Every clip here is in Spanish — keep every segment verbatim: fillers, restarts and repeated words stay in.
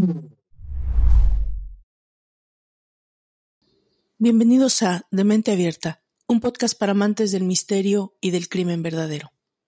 Bienvenidos a De Mente Abierta, un podcast para amantes del misterio y del crimen verdadero.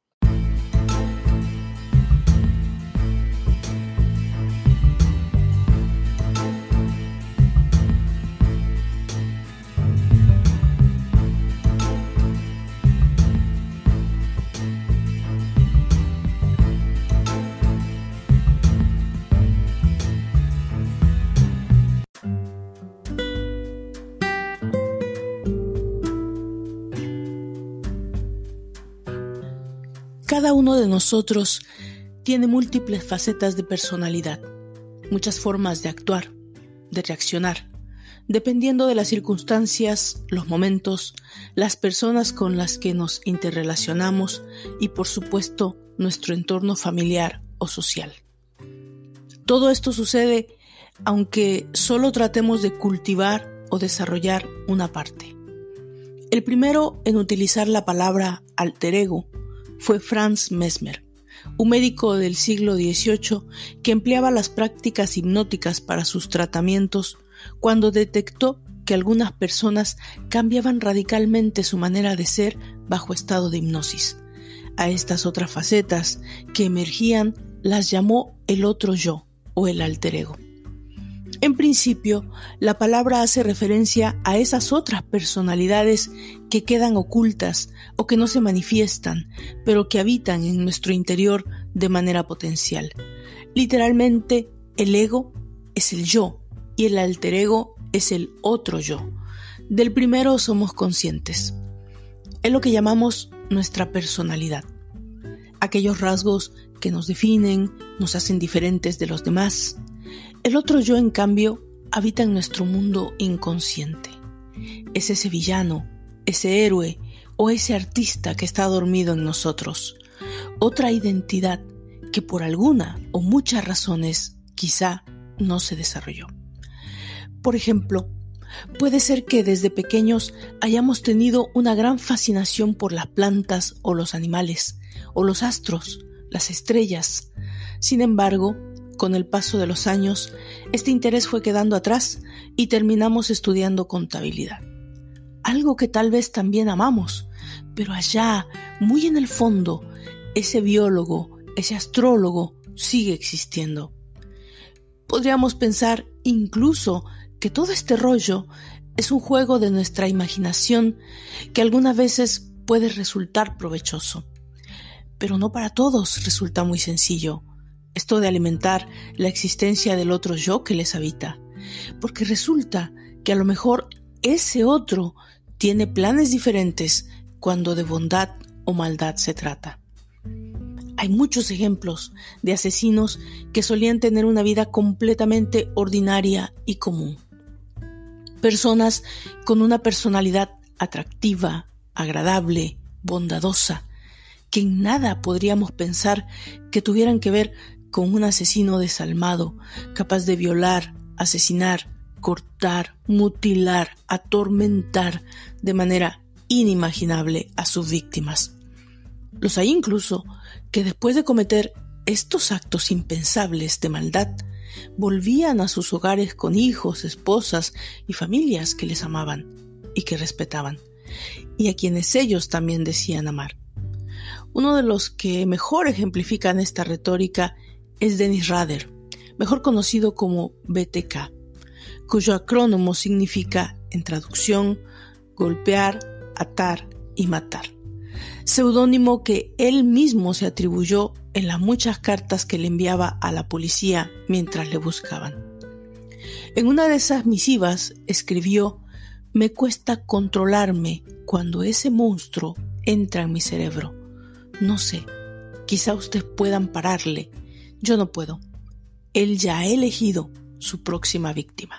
Cada uno de nosotros tiene múltiples facetas de personalidad, muchas formas de actuar, de reaccionar, dependiendo de las circunstancias, los momentos, las personas con las que nos interrelacionamos y, por supuesto, nuestro entorno familiar o social. Todo esto sucede aunque solo tratemos de cultivar o desarrollar una parte. El primero en utilizar la palabra alter ego fue Franz Mesmer, un médico del siglo dieciocho que empleaba las prácticas hipnóticas para sus tratamientos cuando detectó que algunas personas cambiaban radicalmente su manera de ser bajo estado de hipnosis. A estas otras facetas que emergían las llamó el otro yo o el alter ego. En principio, la palabra hace referencia a esas otras personalidades que quedan ocultas o que no se manifiestan, pero que habitan en nuestro interior de manera potencial. Literalmente, el ego es el yo y el alter ego es el otro yo. Del primero somos conscientes. Es lo que llamamos nuestra personalidad. Aquellos rasgos que nos definen, nos hacen diferentes de los demás. El otro yo, en cambio, habita en nuestro mundo inconsciente. Es ese villano, ese héroe o ese artista que está dormido en nosotros. Otra identidad que por alguna o muchas razones quizá no se desarrolló. Por ejemplo, puede ser que desde pequeños hayamos tenido una gran fascinación por las plantas o los animales, o los astros, las estrellas. Sin embargo, con el paso de los años, este interés fue quedando atrás y terminamos estudiando contabilidad. Algo que tal vez también amamos, pero allá, muy en el fondo, ese biólogo, ese astrólogo sigue existiendo. Podríamos pensar incluso que todo este rollo es un juego de nuestra imaginación que algunas veces puede resultar provechoso. Pero no para todos resulta muy sencillo esto de alimentar la existencia del otro yo que les habita, porque resulta que a lo mejor ese otro tiene planes diferentes cuando de bondad o maldad se trata. Hay muchos ejemplos de asesinos que solían tener una vida completamente ordinaria y común. Personas con una personalidad atractiva, agradable, bondadosa, que en nada podríamos pensar que tuvieran que ver con un asesino desalmado, capaz de violar, asesinar, cortar, mutilar, atormentar de manera inimaginable a sus víctimas. Los hay incluso que después de cometer estos actos impensables de maldad, volvían a sus hogares con hijos, esposas y familias que les amaban y que respetaban, y a quienes ellos también decían amar. Uno de los que mejor ejemplifican esta retórica es Dennis Rader, mejor conocido como B T K, cuyo acrónimo significa, en traducción, golpear, atar y matar. Seudónimo que él mismo se atribuyó en las muchas cartas que le enviaba a la policía mientras le buscaban. En una de esas misivas escribió: «Me cuesta controlarme cuando ese monstruo entra en mi cerebro. No sé, quizá ustedes puedan pararle. Yo no puedo. Él ya ha elegido su próxima víctima».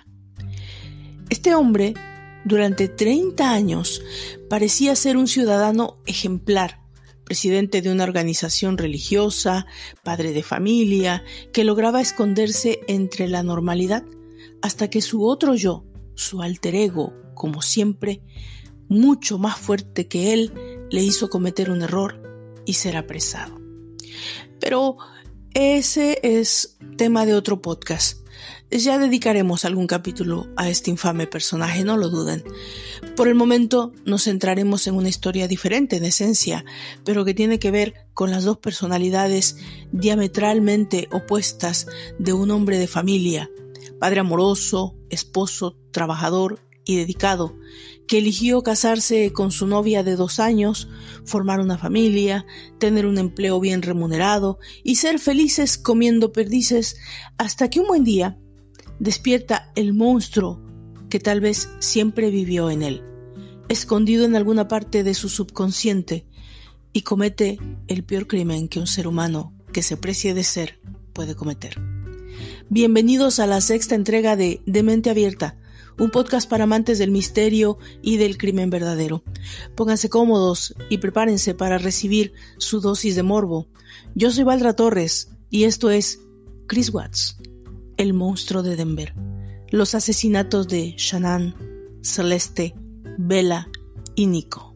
Este hombre, durante treinta años, parecía ser un ciudadano ejemplar, presidente de una organización religiosa, padre de familia, que lograba esconderse entre la normalidad, hasta que su otro yo, su alter ego, como siempre, mucho más fuerte que él, le hizo cometer un error y ser apresado. Pero ese es tema de otro podcast. Ya dedicaremos algún capítulo a este infame personaje, no lo duden. Por el momento nos centraremos en una historia diferente en esencia, pero que tiene que ver con las dos personalidades diametralmente opuestas de un hombre de familia, padre amoroso, esposo, trabajador y dedicado, que eligió casarse con su novia de dos años, formar una familia, tener un empleo bien remunerado y ser felices comiendo perdices hasta que un buen día despierta el monstruo que tal vez siempre vivió en él, escondido en alguna parte de su subconsciente, y comete el peor crimen que un ser humano que se precie de ser puede cometer. Bienvenidos a la sexta entrega de De Mente Abierta, un podcast para amantes del misterio y del crimen verdadero. Pónganse cómodos y prepárense para recibir su dosis de morbo. Yo soy Valdra Torres y esto es Chris Watts, el monstruo de Denver. Los asesinatos de Shanann, Celeste, Bella y Nico.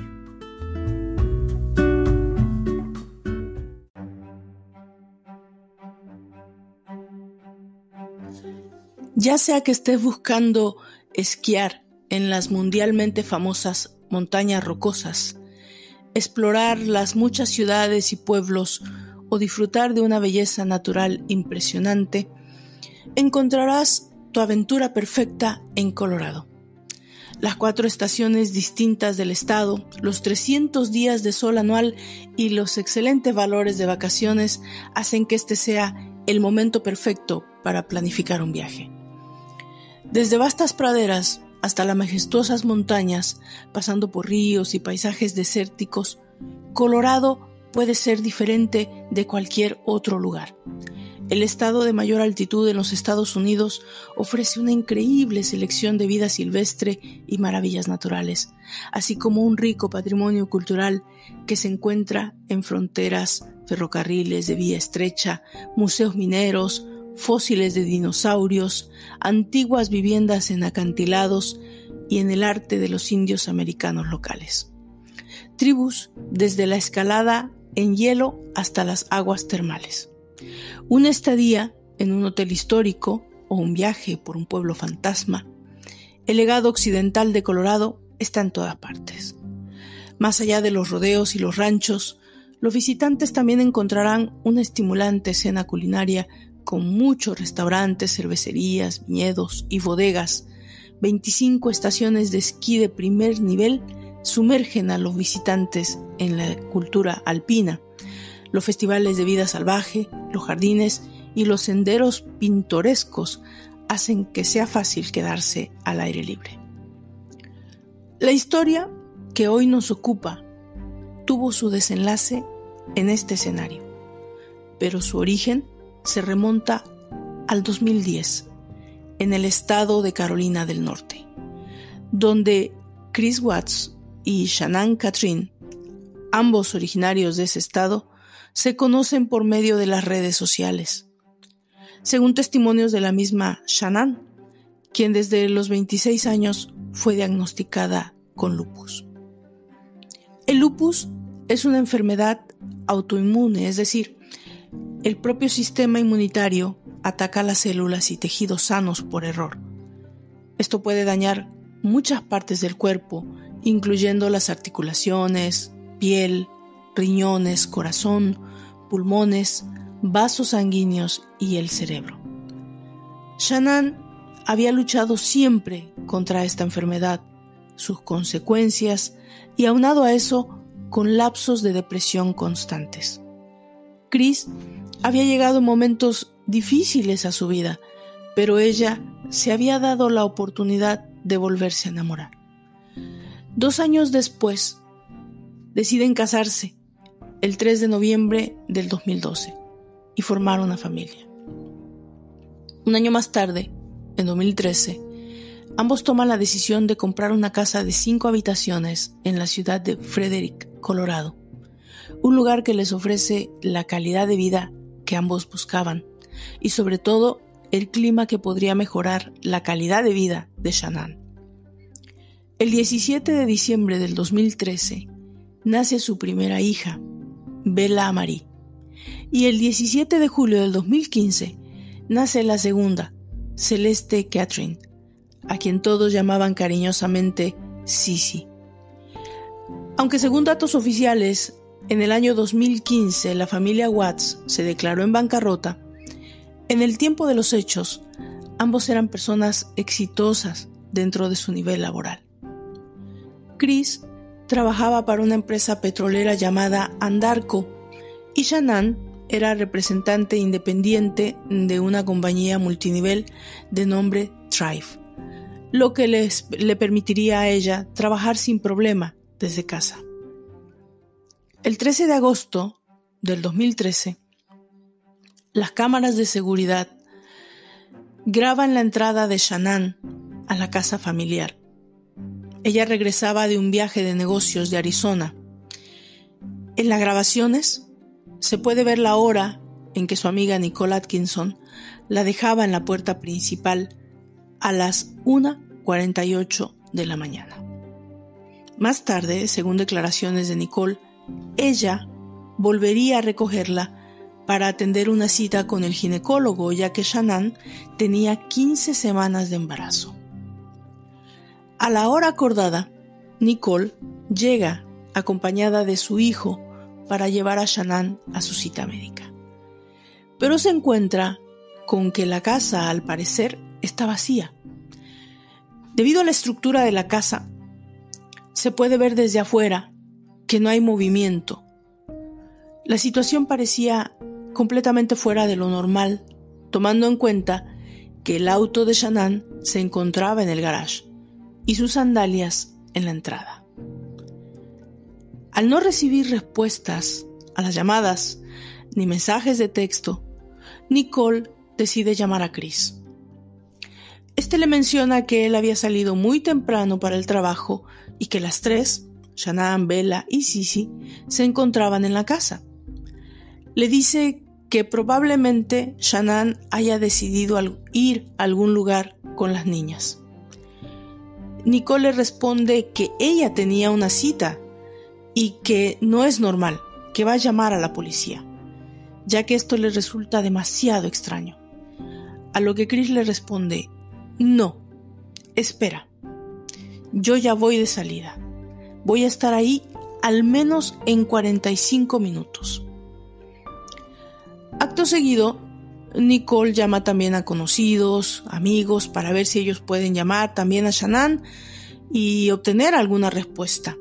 Ya sea que estés buscando esquiar en las mundialmente famosas montañas rocosas, explorar las muchas ciudades y pueblos o disfrutar de una belleza natural impresionante, encontrarás tu aventura perfecta en Colorado. Las cuatro estaciones distintas del estado, los trescientos días de sol anual y los excelentes valores de vacaciones hacen que este sea el momento perfecto para planificar un viaje. Desde vastas praderas hasta las majestuosas montañas, pasando por ríos y paisajes desérticos, Colorado puede ser diferente de cualquier otro lugar. El estado de mayor altitud en los Estados Unidos ofrece una increíble selección de vida silvestre y maravillas naturales, así como un rico patrimonio cultural que se encuentra en fronteras, ferrocarriles de vía estrecha, museos mineros, fósiles de dinosaurios, antiguas viviendas en acantilados y en el arte de los indios americanos locales. Tribus desde la escalada en hielo hasta las aguas termales. Una estadía en un hotel histórico o un viaje por un pueblo fantasma. El legado occidental de Colorado está en todas partes. Más allá de los rodeos y los ranchos, los visitantes también encontrarán una estimulante escena culinaria con muchos restaurantes, cervecerías, viñedos y bodegas. veinticinco estaciones de esquí de primer nivel sumergen a los visitantes en la cultura alpina. Los festivales de vida salvaje, los jardines y los senderos pintorescos hacen que sea fácil quedarse al aire libre. La historia que hoy nos ocupa tuvo su desenlace en este escenario, pero su origen se remonta al dos mil diez, en el estado de Carolina del Norte, donde Chris Watts y Shanann Catherine, ambos originarios de ese estado, se conocen por medio de las redes sociales. Según testimonios de la misma Shanann, quien desde los veintiséis años fue diagnosticada con lupus. El lupus es una enfermedad autoinmune, es decir, el propio sistema inmunitario ataca las células y tejidos sanos por error. Esto puede dañar muchas partes del cuerpo, incluyendo las articulaciones, piel, riñones, corazón, pulmones, vasos sanguíneos y el cerebro. Shanann había luchado siempre contra esta enfermedad, sus consecuencias y aunado a eso con lapsos de depresión constantes. Chris había llegado en momentos difíciles a su vida, pero ella se había dado la oportunidad de volverse a enamorar. Dos años después, deciden casarse el tres de noviembre del dos mil doce y formar una familia. Un año más tarde, en dos mil trece, ambos toman la decisión de comprar una casa de cinco habitaciones en la ciudad de Frederick, Colorado, un lugar que les ofrece la calidad de vida que ambos buscaban y sobre todo el clima que podría mejorar la calidad de vida de Shanann. El diecisiete de diciembre del dos mil trece nace su primera hija, Bella Marie, y el diecisiete de julio del dos mil quince nace la segunda, Celeste Catherine, a quien todos llamaban cariñosamente Sisi. Aunque según datos oficiales, en el año dos mil quince la familia Watts se declaró en bancarrota, en el tiempo de los hechos, ambos eran personas exitosas dentro de su nivel laboral. Chris trabajaba para una empresa petrolera llamada Andarco y Shanann era representante independiente de una compañía multinivel de nombre Thrive, lo que les, le permitiría a ella trabajar sin problema desde casa. El trece de agosto del dos mil trece, las cámaras de seguridad graban la entrada de Shanann a la casa familiar. Ella regresaba de un viaje de negocios de Arizona. En las grabaciones se puede ver la hora en que su amiga Nicole Atkinson la dejaba en la puerta principal a las una cuarenta y ocho de la mañana. Más tarde, según declaraciones de Nicole, ella volvería a recogerla para atender una cita con el ginecólogo, ya que Shanann tenía quince semanas de embarazo. A la hora acordada, Nicole llega acompañada de su hijo para llevar a Shanann a su cita médica. Pero se encuentra con que la casa, al parecer, está vacía. Debido a la estructura de la casa, se puede ver desde afuera que no hay movimiento. La situación parecía completamente fuera de lo normal, tomando en cuenta que el auto de Shanann se encontraba en el garage y sus sandalias en la entrada. Al no recibir respuestas a las llamadas ni mensajes de texto, Nicole decide llamar a Chris. Este le menciona que él había salido muy temprano para el trabajo y que las tres, Shanann, Bella y Sisi, se encontraban en la casa. Le dice que probablemente Shanann haya decidido ir a algún lugar con las niñas. Nicole le responde que ella tenía una cita y que no es normal, que va a llamar a la policía, ya que esto le resulta demasiado extraño. A lo que Chris le responde: no, espera, yo ya voy de salida, voy a estar ahí al menos en cuarenta y cinco minutos. Acto seguido, Nicole llama también a conocidos, amigos, para ver si ellos pueden llamar también a Shanann y obtener alguna respuesta.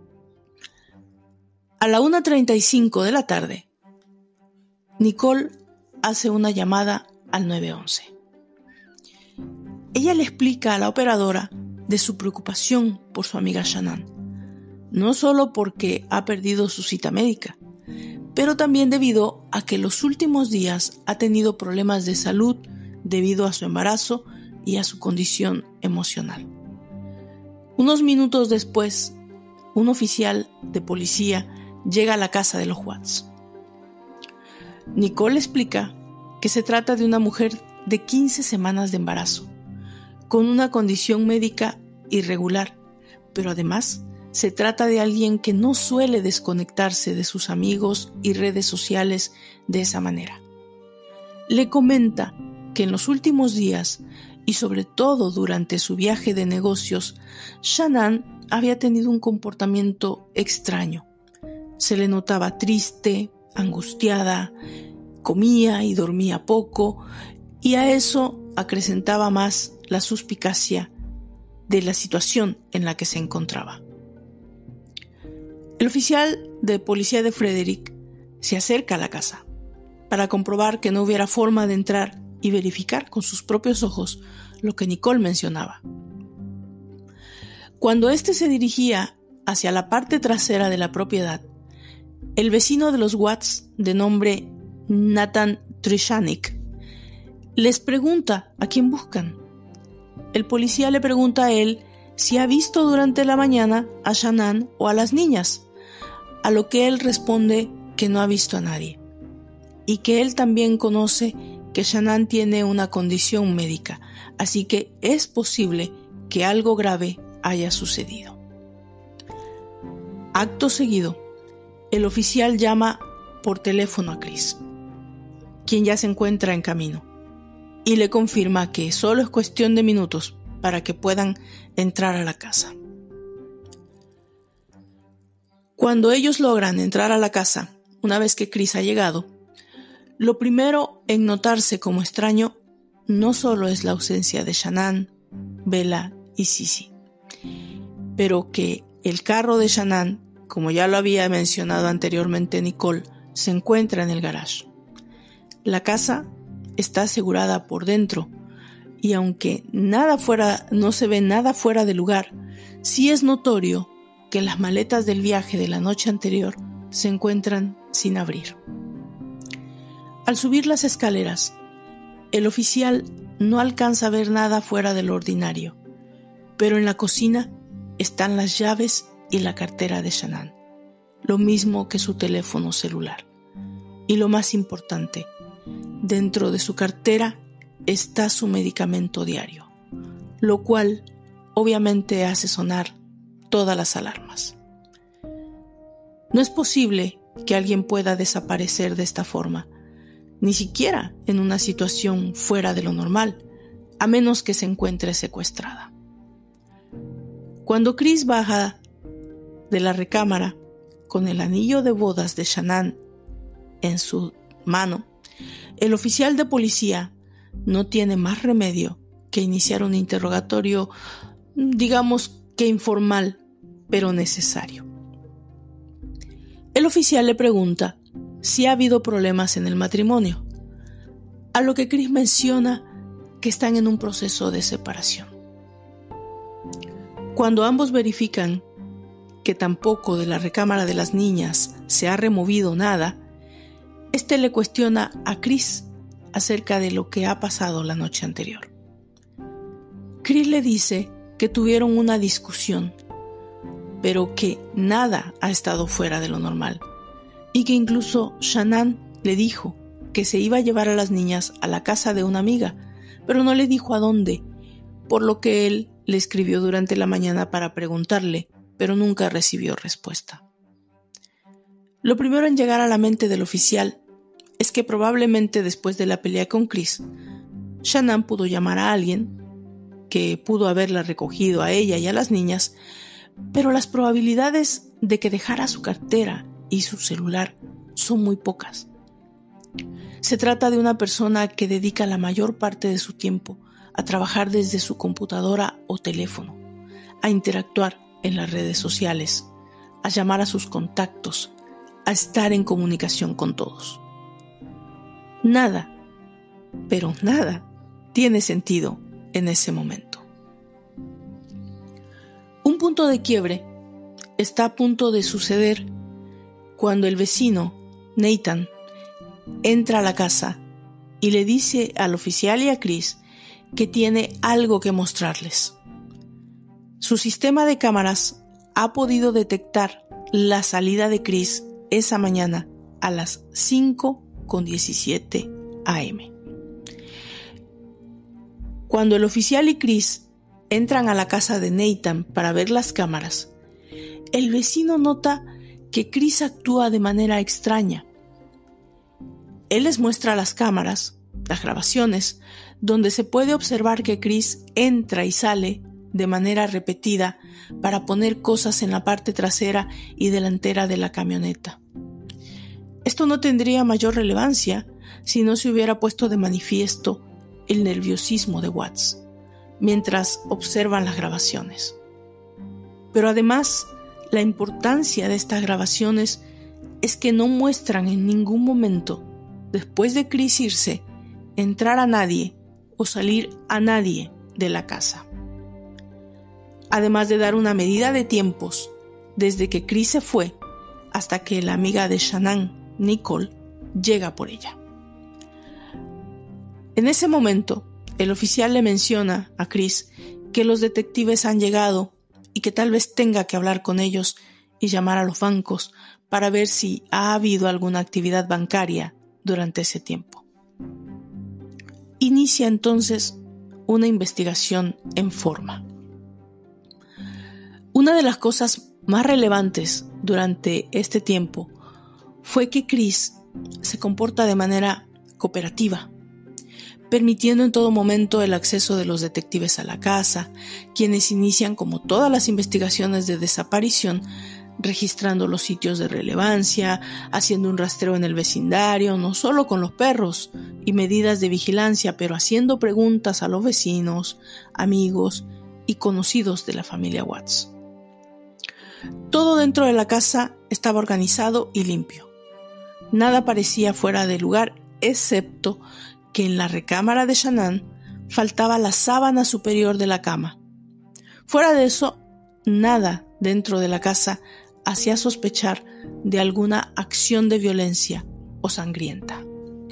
A la una treinta y cinco de la tarde, Nicole hace una llamada al nueve once. Ella le explica a la operadora de su preocupación por su amiga Shanann, no solo porque ha perdido su cita médica, pero también debido a que los últimos días ha tenido problemas de salud debido a su embarazo y a su condición emocional. Unos minutos después, un oficial de policía llega a la casa de los Watts. Nicole explica que se trata de una mujer de quince semanas de embarazo, con una condición médica irregular, pero además se trata de alguien que no suele desconectarse de sus amigos y redes sociales de esa manera. Le comenta que en los últimos días, y sobre todo durante su viaje de negocios, Shanann había tenido un comportamiento extraño. Se le notaba triste, angustiada, comía y dormía poco, y a eso acrecentaba más la suspicacia de la situación en la que se encontraba. El oficial de policía de Frederick se acerca a la casa para comprobar que no hubiera forma de entrar y verificar con sus propios ojos lo que Nicole mencionaba. Cuando éste se dirigía hacia la parte trasera de la propiedad, el vecino de los Watts, de nombre Nathan Trishanik, les pregunta a quién buscan. El policía le pregunta a él si ha visto durante la mañana a Shanann o a las niñas, a lo que él responde que no ha visto a nadie, y que él también conoce que Shanann tiene una condición médica, así que es posible que algo grave haya sucedido. Acto seguido, el oficial llama por teléfono a Chris, quien ya se encuentra en camino. y le confirma que solo es cuestión de minutos para que puedan entrar a la casa. Cuando ellos logran entrar a la casa, una vez que Chris ha llegado, lo primero en notarse como extraño no solo es la ausencia de Shanann, Bella y Sissy, pero que el carro de Shanann, como ya lo había mencionado anteriormente Nicole, se encuentra en el garage. La casa está asegurada por dentro y aunque nada fuera, no se ve nada fuera de lugar, sí es notorio que las maletas del viaje de la noche anterior se encuentran sin abrir. Al subir las escaleras, el oficial no alcanza a ver nada fuera de lo ordinario, pero en la cocina están las llaves y la cartera de Shanann, lo mismo que su teléfono celular. Y lo más importante, dentro de su cartera está su medicamento diario, lo cual obviamente hace sonar todas las alarmas. No es posible que alguien pueda desaparecer de esta forma, ni siquiera en una situación fuera de lo normal, a menos que se encuentre secuestrada. Cuando Chris baja de la recámara con el anillo de bodas de Shanann en su mano, el oficial de policía no tiene más remedio que iniciar un interrogatorio, digamos que informal, pero necesario. El oficial le pregunta si ha habido problemas en el matrimonio, a lo que Chris menciona que están en un proceso de separación. Cuando ambos verifican que tampoco de la recámara de las niñas se ha removido nada, este le cuestiona a Chris acerca de lo que ha pasado la noche anterior. Chris le dice que tuvieron una discusión, pero que nada ha estado fuera de lo normal, y que incluso Shanann le dijo que se iba a llevar a las niñas a la casa de una amiga, pero no le dijo a dónde, por lo que él le escribió durante la mañana para preguntarle, pero nunca recibió respuesta. Lo primero en llegar a la mente del oficial es que probablemente después de la pelea con Chris, Shanann pudo llamar a alguien que pudo haberla recogido a ella y a las niñas, pero las probabilidades de que dejara su cartera y su celular son muy pocas. Se trata de una persona que dedica la mayor parte de su tiempo a trabajar desde su computadora o teléfono, a interactuar en las redes sociales, a llamar a sus contactos, a estar en comunicación con todos. Nada, pero nada, tiene sentido en ese momento. Un punto de quiebre está a punto de suceder cuando el vecino, Nathan, entra a la casa y le dice al oficial y a Chris que tiene algo que mostrarles. Su sistema de cámaras ha podido detectar la salida de Chris esa mañana a las cinco con diecisiete a eme. Cuando el oficial y Chris entran a la casa de Nathan para ver las cámaras, el vecino nota que Chris actúa de manera extraña. Él les muestra las cámaras, las grabaciones, donde se puede observar que Chris entra y sale de manera repetida para poner cosas en la parte trasera y delantera de la camioneta. Esto no tendría mayor relevancia si no se hubiera puesto de manifiesto el nerviosismo de Watts mientras observan las grabaciones. Pero además, la importancia de estas grabaciones es que no muestran en ningún momento, después de Chris irse, entrar a nadie o salir a nadie de la casa. Además de dar una medida de tiempos desde que Chris se fue hasta que la amiga de Shanann, Nicole, llega por ella. En ese momento, el oficial le menciona a Chris que los detectives han llegado y que tal vez tenga que hablar con ellos y llamar a los bancos para ver si ha habido alguna actividad bancaria durante ese tiempo. Inicia entonces una investigación en forma. Una de las cosas más relevantes durante este tiempo fue que Chris se comporta de manera cooperativa. permitiendo en todo momento el acceso de los detectives a la casa, quienes inician, como todas las investigaciones de desaparición, registrando los sitios de relevancia, haciendo un rastreo en el vecindario, no solo con los perros y medidas de vigilancia, pero haciendo preguntas a los vecinos, amigos y conocidos de la familia Watts. Todo dentro de la casa estaba organizado y limpio. Nada parecía fuera de lugar, excepto que en la recámara de Shanann faltaba la sábana superior de la cama. Fuera de eso, nada dentro de la casa hacía sospechar de alguna acción de violencia o sangrienta.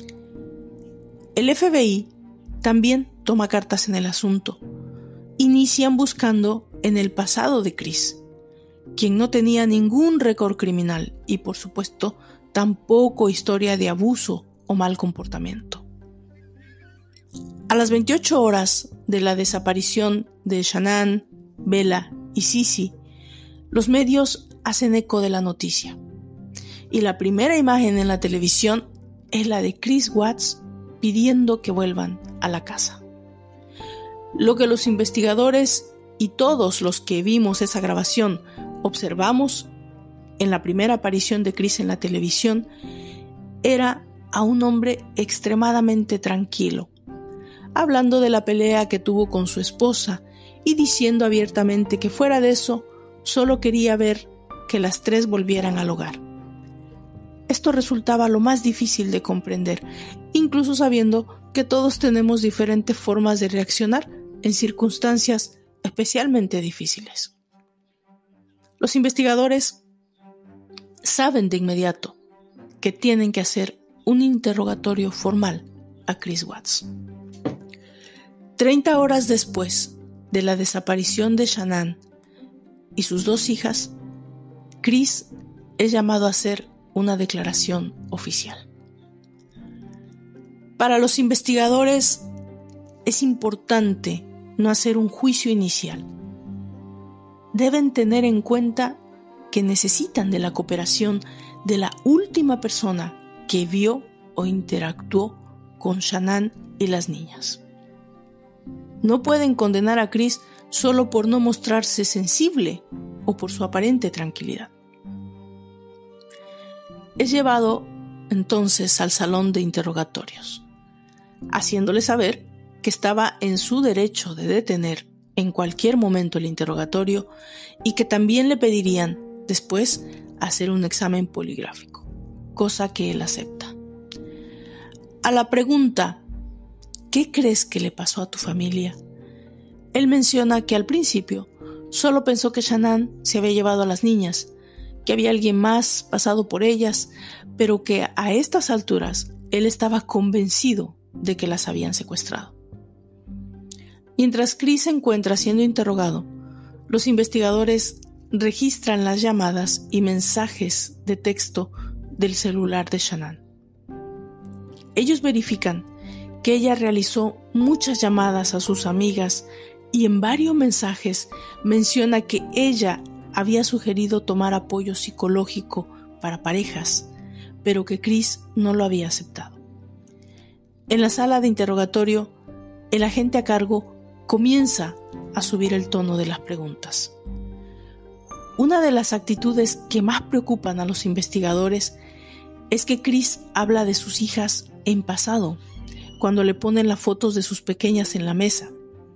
El F B I también toma cartas en el asunto. Inician buscando en el pasado de Chris, quien no tenía ningún récord criminal y, por supuesto, tampoco historia de abuso o mal comportamiento. A las veintiocho horas de la desaparición de Shanann, Bella y Cissy, los medios hacen eco de la noticia, y la primera imagen en la televisión es la de Chris Watts pidiendo que vuelvan a la casa. Lo que los investigadores y todos los que vimos esa grabación observamos en la primera aparición de Chris en la televisión era a un hombre extremadamente tranquilo, hablando de la pelea que tuvo con su esposa y diciendo abiertamente que fuera de eso solo quería ver que las tres volvieran al hogar. Esto resultaba lo más difícil de comprender, incluso sabiendo que todos tenemos diferentes formas de reaccionar en circunstancias especialmente difíciles. Los investigadores saben de inmediato que tienen que hacer un interrogatorio formal a Chris Watts. Treinta horas después de la desaparición de Shanann y sus dos hijas, Chris es llamado a hacer una declaración oficial. Para los investigadores es importante no hacer un juicio inicial. Deben tener en cuenta que necesitan de la cooperación de la última persona que vio o interactuó con Shanann y las niñas. No pueden condenar a Chris solo por no mostrarse sensible o por su aparente tranquilidad. Es llevado entonces al salón de interrogatorios, haciéndole saber que estaba en su derecho de detener en cualquier momento el interrogatorio y que también le pedirían después hacer un examen poligráfico, cosa que él acepta. A la pregunta ¿qué crees que le pasó a tu familia?, él menciona que al principio solo pensó que Shanann se había llevado a las niñas, que había alguien más pasado por ellas, pero que a estas alturas él estaba convencido de que las habían secuestrado. Mientras Chris se encuentra siendo interrogado, los investigadores registran las llamadas y mensajes de texto del celular de Shanann. Ellos verifican que ella realizó muchas llamadas a sus amigas y en varios mensajes menciona que ella había sugerido tomar apoyo psicológico para parejas, pero que Chris no lo había aceptado. En la sala de interrogatorio, el agente a cargo comienza a subir el tono de las preguntas. Una de las actitudes que más preocupan a los investigadores es que Chris habla de sus hijas en pasado, cuando le ponen las fotos de sus pequeñas en la mesa.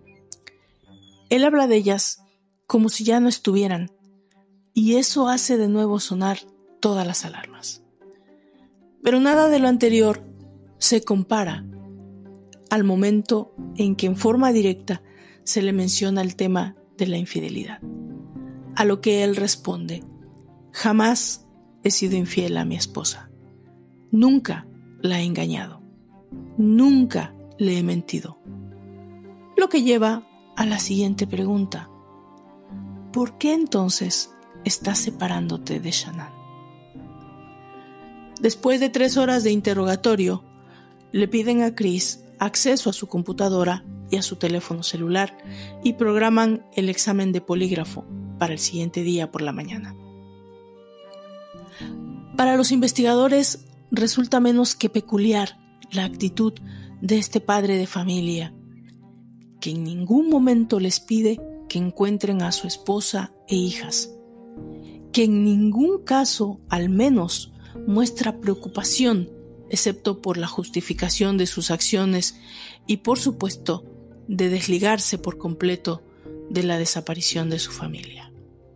Él habla de ellas como si ya no estuvieran, y eso hace de nuevo sonar todas las alarmas. Pero nada de lo anterior se compara al momento en que en forma directa se le menciona el tema de la infidelidad, a lo que él responde: jamás he sido infiel a mi esposa, nunca la he engañado, nunca le he mentido. Lo que lleva a la siguiente pregunta: ¿por qué entonces estás separándote de Shanann? Después de tres horas de interrogatorio, le piden a Chris acceso a su computadora y a su teléfono celular y programan el examen de polígrafo para el siguiente día por la mañana. Para los investigadores resulta menos que peculiar la actitud de este padre de familia que en ningún momento les pide que encuentren a su esposa e hijas, que en ningún caso al menos muestra preocupación excepto por la justificación de sus acciones y por supuesto de desligarse por completo de la desaparición de su familia.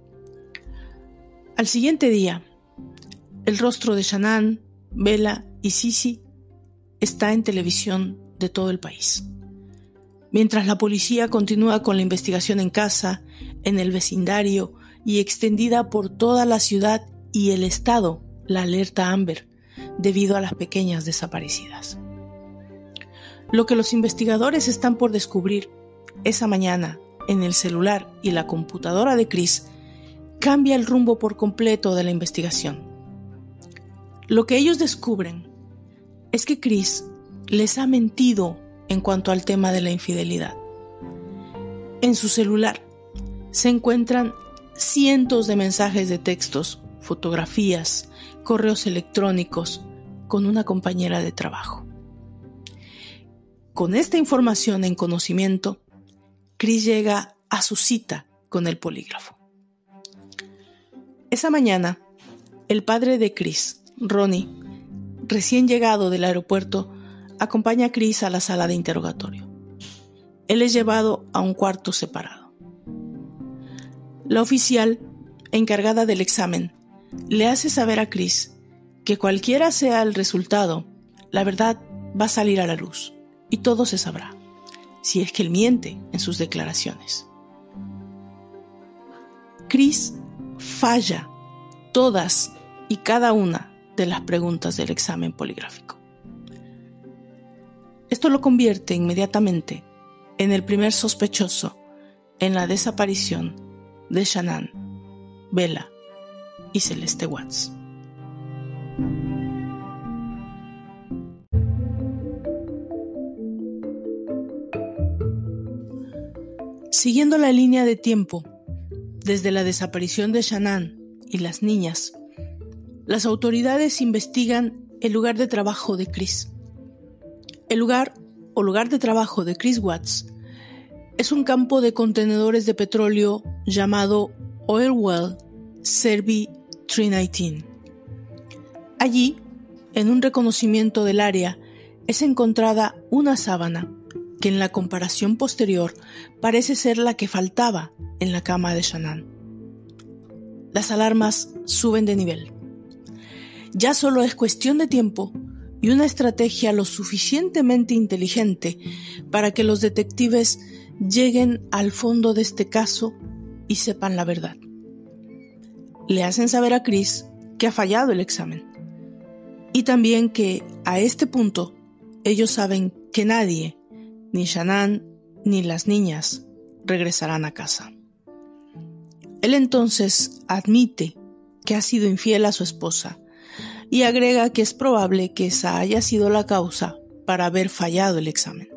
Al siguiente día, el rostro de Shanann, Bella y Sisi está en televisión de todo el país. Mientras la policía continúa con la investigación en casa, en el vecindario y extendida por toda la ciudad y el estado, la alerta Amber, debido a las pequeñas desaparecidas. Lo que los investigadores están por descubrir esa mañana en el celular y la computadora de Chris cambia el rumbo por completo de la investigación. Lo que ellos descubren es que Chris les ha mentido en cuanto al tema de la infidelidad. En su celular se encuentran cientos de mensajes de textos, fotografías, correos electrónicos con una compañera de trabajo. Con esta información en conocimiento, Chris llega a su cita con el polígrafo. Esa mañana, el padre de Chris, Ronnie, recién llegado del aeropuerto, acompaña a Chris a la sala de interrogatorio. Él es llevado a un cuarto separado. La oficial, encargada del examen, le hace saber a Chris que cualquiera sea el resultado, la verdad va a salir a la luz y todo se sabrá, si es que él miente en sus declaraciones. Chris falla todas y cada una de las preguntas del examen poligráfico. Esto lo convierte inmediatamente en el primer sospechoso en la desaparición de Shanann, Bella y Celeste Watts. Siguiendo la línea de tiempo, desde la desaparición de Shanann y las niñas, las autoridades investigan el lugar de trabajo de Chris. El lugar o lugar de trabajo de Chris Watts es un campo de contenedores de petróleo llamado Oil Well Servi trescientos diecinueve. Allí, en un reconocimiento del área, es encontrada una sábana que en la comparación posterior parece ser la que faltaba en la cama de Shanann. Las alarmas suben de nivel. Ya solo es cuestión de tiempo y una estrategia lo suficientemente inteligente para que los detectives lleguen al fondo de este caso y sepan la verdad. Le hacen saber a Chris que ha fallado el examen y también que a este punto ellos saben que nadie, ni Shanann ni las niñas, regresarán a casa. Él entonces admite que ha sido infiel a su esposa y agrega que es probable que esa haya sido la causa para haber fallado el examen.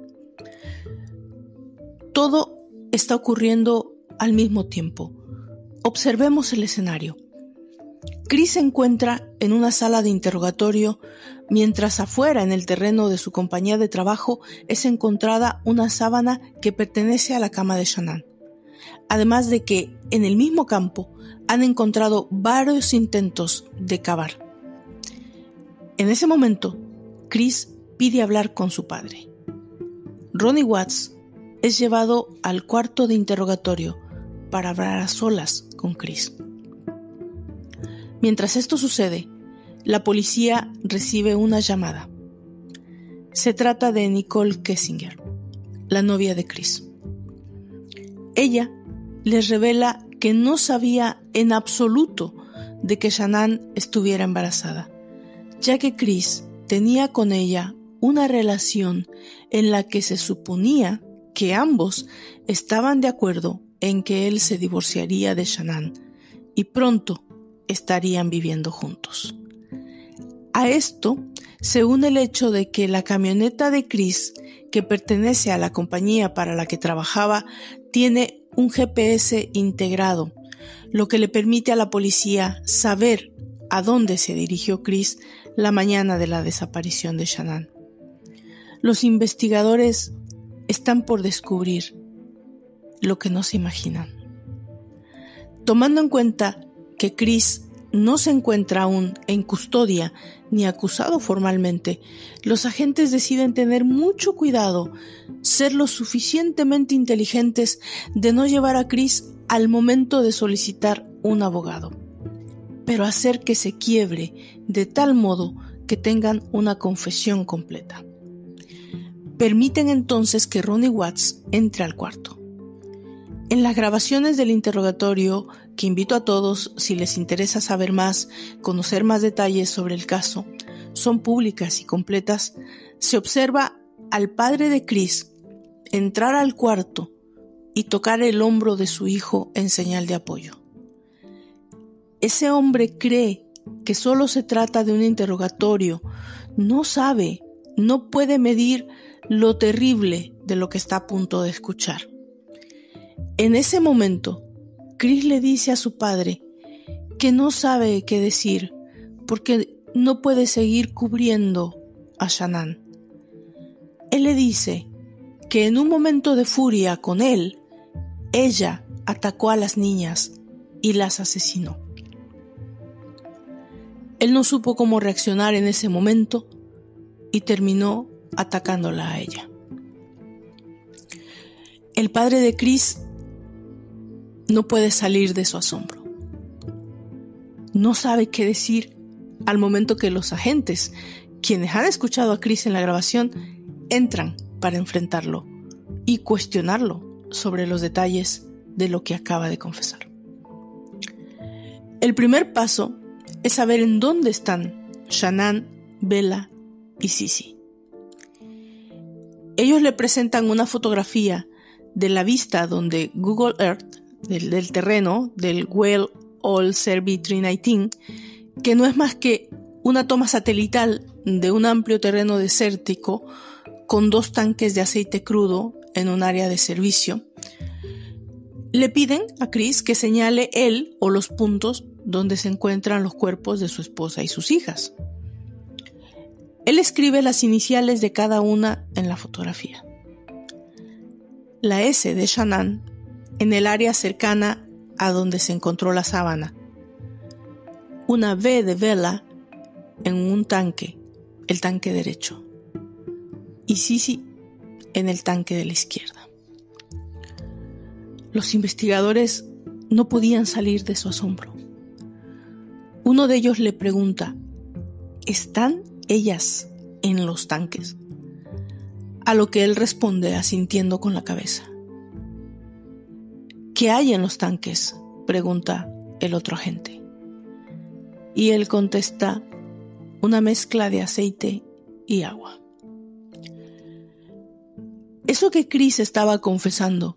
Todo está ocurriendo al mismo tiempo. Observemos el escenario. Chris se encuentra en una sala de interrogatorio mientras afuera en el terreno de su compañía de trabajo es encontrada una sábana que pertenece a la cama de Shanann. Además de que en el mismo campo han encontrado varios intentos de cavar. En ese momento, Chris pide hablar con su padre. Ronnie Watts es llevado al cuarto de interrogatorio para hablar a solas con Chris. Mientras esto sucede, la policía recibe una llamada. Se trata de Nicole Kessinger, la novia de Chris. Ella les revela que no sabía en absoluto de que Shanann estuviera embarazada, ya que Chris tenía con ella una relación en la que se suponía que ambos estaban de acuerdo en que él se divorciaría de Shanann y pronto estarían viviendo juntos. A esto se une el hecho de que la camioneta de Chris, que pertenece a la compañía para la que trabajaba, tiene un G P S integrado, lo que le permite a la policía saber a dónde se dirigió Chris la mañana de la desaparición de Shanann. Los investigadores están por descubrir lo que no se imaginan. Tomando en cuenta que Chris no se encuentra aún en custodia ni acusado formalmente, los agentes deciden tener mucho cuidado, ser lo suficientemente inteligentes de no llevar a Chris al momento de solicitar un abogado, pero hacer que se quiebre de tal modo que tengan una confesión completa. Permiten entonces que Ronnie Watts entre al cuarto. En las grabaciones del interrogatorio, que invito a todos, si les interesa saber más, conocer más detalles sobre el caso, son públicas y completas, se observa al padre de Chris entrar al cuarto y tocar el hombro de su hijo en señal de apoyo. Ese hombre cree que solo se trata de un interrogatorio, no sabe, no puede medir lo terrible de lo que está a punto de escuchar. En ese momento, Chris le dice a su padre que no sabe qué decir porque no puede seguir cubriendo a Shanann. Él le dice que en un momento de furia con él, ella atacó a las niñas y las asesinó. Él no supo cómo reaccionar en ese momento y terminó atacándola a ella. El padre de Chris no puede salir de su asombro. No sabe qué decir al momento que los agentes, quienes han escuchado a Chris en la grabación, entran para enfrentarlo y cuestionarlo sobre los detalles de lo que acaba de confesar. El primer paso es saber en dónde están Shanann, Bella y Cissy. Ellos le presentan una fotografía de la vista donde Google Earth, del, del terreno, del Well Oil Survey trescientos diecinueve, que no es más que una toma satelital de un amplio terreno desértico con dos tanques de aceite crudo en un área de servicio. Le piden a Chris que señale él o los puntos donde se encuentran los cuerpos de su esposa y sus hijas. Él escribe las iniciales de cada una en la fotografía. La S de Shanann en el área cercana a donde se encontró la sábana. Una V de Bella en un tanque, el tanque derecho. Y Cissy en el tanque de la izquierda. Los investigadores no podían salir de su asombro. Uno de ellos le pregunta: ¿están ellas en los tanques? A lo que él responde asintiendo con la cabeza. ¿Qué hay en los tanques?, pregunta el otro agente. Y él contesta: una mezcla de aceite y agua. Eso que Chris estaba confesando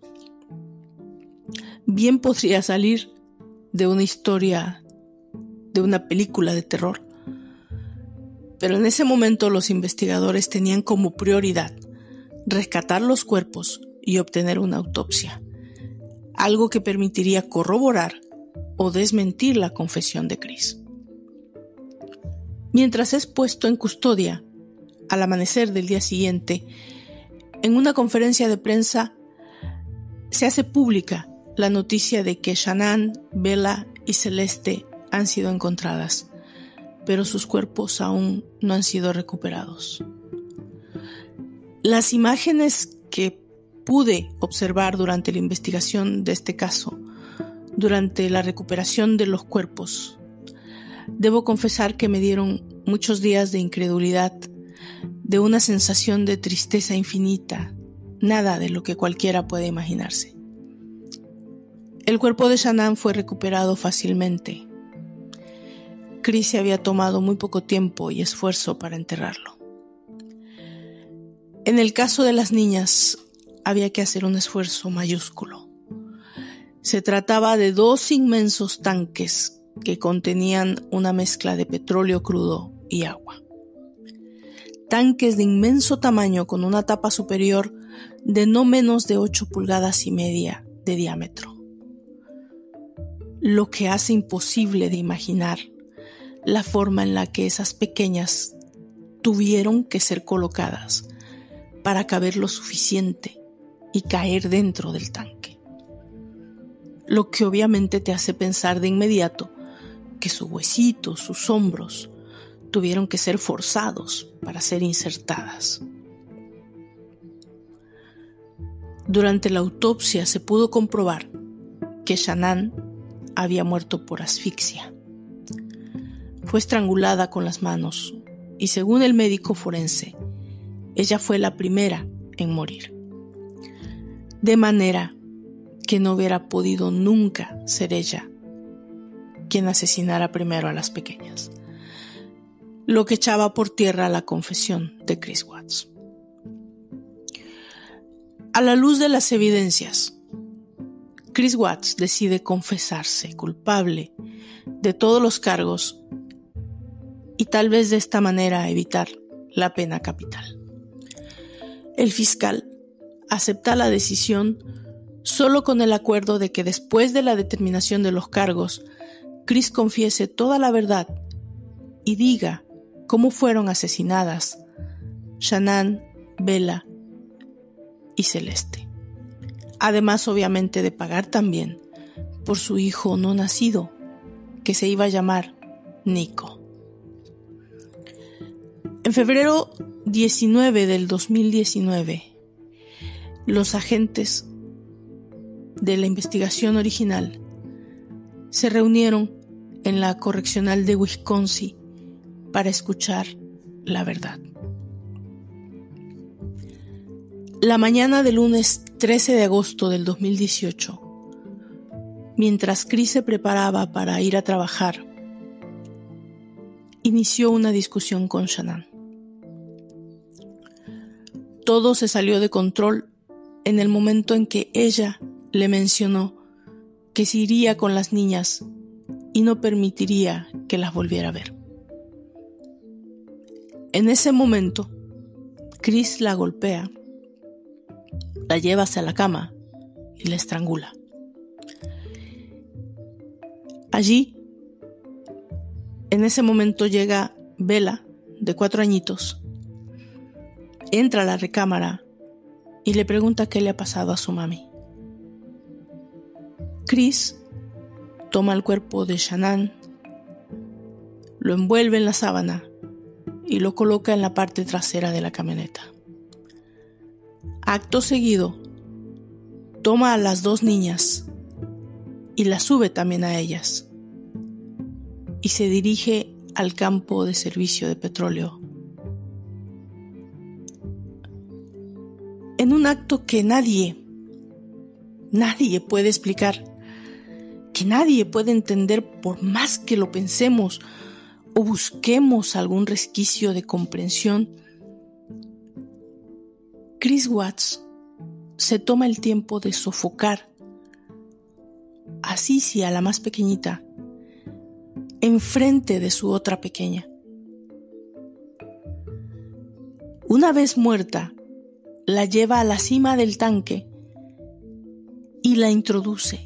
bien podría salir de una historia, de una película de terror. Pero en ese momento los investigadores tenían como prioridad rescatar los cuerpos y obtener una autopsia, algo que permitiría corroborar o desmentir la confesión de Chris. Mientras es puesto en custodia, al amanecer del día siguiente, en una conferencia de prensa se hace pública la noticia de que Shanann, Bella y Celeste han sido encontradas, pero sus cuerpos aún no han sido recuperados. Las imágenes que pude observar durante la investigación de este caso, durante la recuperación de los cuerpos, debo confesar que me dieron muchos días de incredulidad, de una sensación de tristeza infinita, nada de lo que cualquiera puede imaginarse. El cuerpo de Shanann fue recuperado fácilmente. Chris se había tomado muy poco tiempo y esfuerzo para enterrarlo. En el caso de las niñas, había que hacer un esfuerzo mayúsculo. Se trataba de dos inmensos tanques que contenían una mezcla de petróleo crudo y agua. Tanques de inmenso tamaño con una tapa superior de no menos de ocho pulgadas y media de diámetro. Lo que hace imposible de imaginar la forma en la que esas pequeñas tuvieron que ser colocadas para caber lo suficiente y caer dentro del tanque. Lo que obviamente te hace pensar de inmediato que sus huesitos, sus hombros, tuvieron que ser forzados para ser insertadas. Durante la autopsia se pudo comprobar que Shanann había muerto por asfixia. Fue estrangulada con las manos y, según el médico forense, ella fue la primera en morir. De manera que no hubiera podido nunca ser ella quien asesinara primero a las pequeñas, lo que echaba por tierra la confesión de Chris Watts. A la luz de las evidencias, Chris Watts decide confesarse culpable de todos los cargos y tal vez de esta manera evitar la pena capital. El fiscal acepta la decisión solo con el acuerdo de que después de la determinación de los cargos, Chris confiese toda la verdad y diga cómo fueron asesinadas Shanann, Bella y Celeste. Además, obviamente, de pagar también por su hijo no nacido, que se iba a llamar Nico. En febrero diecinueve del dos mil diecinueve, los agentes de la investigación original se reunieron en la correccional de Wisconsin para escuchar la verdad. La mañana del lunes trece de agosto del dos mil dieciocho, mientras Chris se preparaba para ir a trabajar, inició una discusión con Shanann. Todo se salió de control en el momento en que ella le mencionó que se iría con las niñas y no permitiría que las volviera a ver. En ese momento, Chris la golpea, la lleva hacia la cama y la estrangula. Allí, en ese momento llega Bella, de cuatro añitos, entra a la recámara y le pregunta qué le ha pasado a su mami. Chris toma el cuerpo de Shanann, lo envuelve en la sábana y lo coloca en la parte trasera de la camioneta. Acto seguido, toma a las dos niñas y las sube también a ellas y se dirige al campo de servicio de petróleo. En un acto que nadie, nadie puede explicar, que nadie puede entender por más que lo pensemos o busquemos algún resquicio de comprensión, Chris Watts se toma el tiempo de sofocar a Sissy, a la más pequeñita, enfrente de su otra pequeña. Una vez muerta, la lleva a la cima del tanque y la introduce,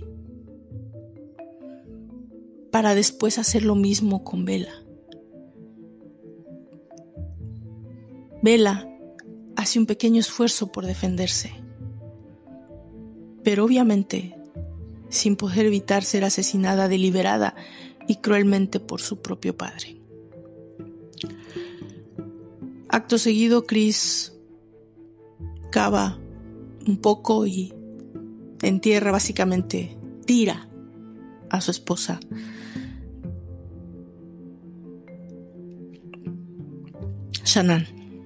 para después hacer lo mismo con Bella. Bella hace un pequeño esfuerzo por defenderse, pero obviamente sin poder evitar ser asesinada deliberada y cruelmente por su propio padre. Acto seguido, Chris cava un poco y entierra, básicamente tira a su esposa. Shanann.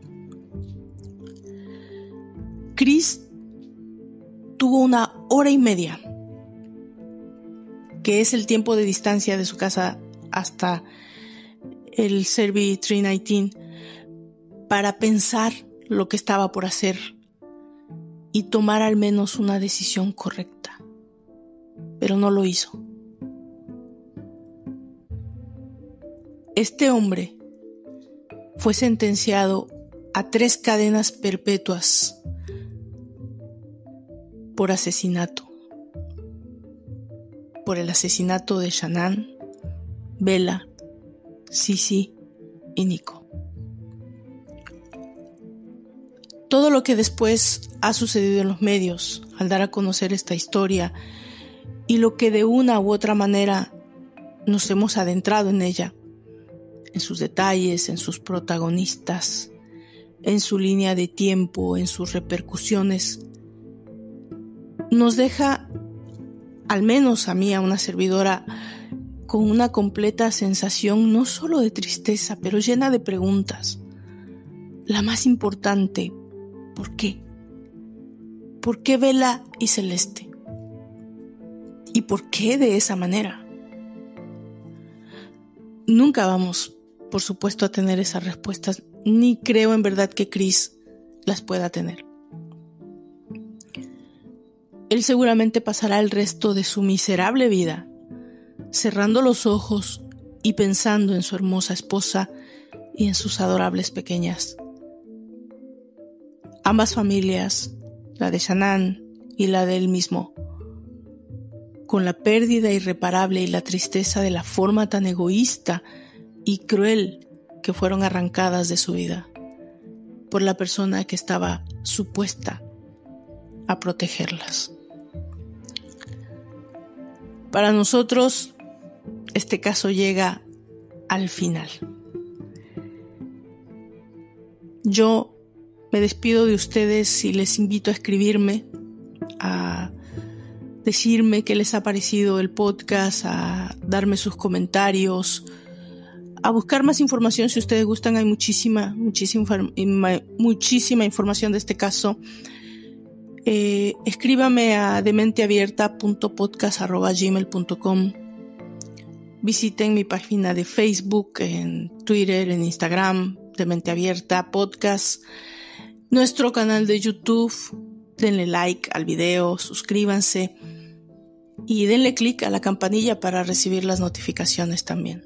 Chris tuvo una hora y media, que es el tiempo de distancia de su casa hasta el Servi trescientos diecinueve, para pensar lo que estaba por hacer y tomar al menos una decisión correcta, pero no lo hizo. Este hombre fue sentenciado a tres cadenas perpetuas por asesinato, por el asesinato de Shanann, Bella, Sissy y Nico. todo lo que después ha sucedido en los medios al dar a conocer esta historia y lo que de una u otra manera nos hemos adentrado en ella, en sus detalles, en sus protagonistas, en su línea de tiempo, en sus repercusiones, nos deja, al menos a mí, a una servidora, con una completa sensación no solo de tristeza, pero llena de preguntas. La más importante, ¿por qué? ¿Por qué Vela y Celeste? ¿Y por qué de esa manera? Nunca vamos, por supuesto, a tener esas respuestas, ni creo en verdad que Chris las pueda tener. Él seguramente pasará el resto de su miserable vida cerrando los ojos y pensando en su hermosa esposa y en sus adorables pequeñas. Ambas familias, la de Shanann y la de él mismo, con la pérdida irreparable y la tristeza de la forma tan egoísta y cruel que fueron arrancadas de su vida por la persona que estaba supuesta a protegerlas. Para nosotros, este caso llega al final. Yo me despido de ustedes y les invito a escribirme, a decirme qué les ha parecido el podcast, a darme sus comentarios, a buscar más información si ustedes gustan. Hay muchísima, muchísima, muchísima información de este caso. Eh, escríbame a dementeabierta punto podcast arroba gmail punto com. Visiten mi página de Facebook, en Twitter, en Instagram, Demente Abierta Podcast, nuestro canal de YouTube. Denle like al video, suscríbanse y denle click a la campanilla para recibir las notificaciones también.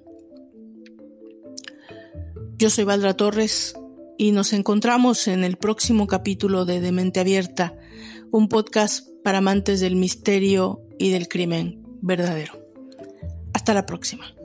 Yo soy Valdra Torres y nos encontramos en el próximo capítulo de Demente Abierta, un podcast para amantes del misterio y del crimen verdadero. Hasta la próxima.